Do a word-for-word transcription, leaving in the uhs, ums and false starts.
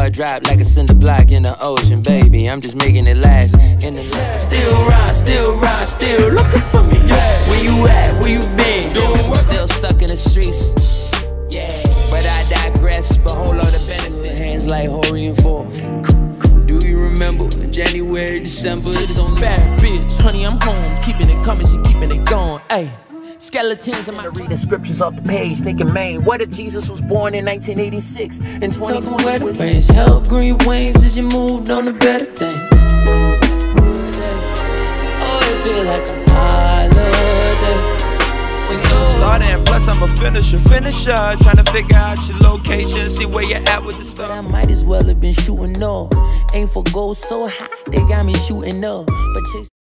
I drop like a cinder block in the ocean, baby. I'm just making it last. In the last. Still ride, still ride, still looking for me. Yeah. Where you at? Where you been? Still, still stuck in the streets. Yeah. But I digress. Behold all the benefit. Hands like Hori and Forth. Do you remember January, December? It's on bad bitch, honey, I'm home. Keeping it coming, she keeping it going. Ayy. Skeletons, I'm reading scriptures off the page, thinking, man, what if Jesus was born in nineteen eighty-six? In twenty twenty, where the rains help grow your wings as you moved on to better things. Oh, it feel like a holiday. When you're starting, plus I'm a finisher, finisher. Trying to figure out your location, see where you're at with the stuff. I might as well have been shooting up. Aim for gold so high, they got me shooting up. But chase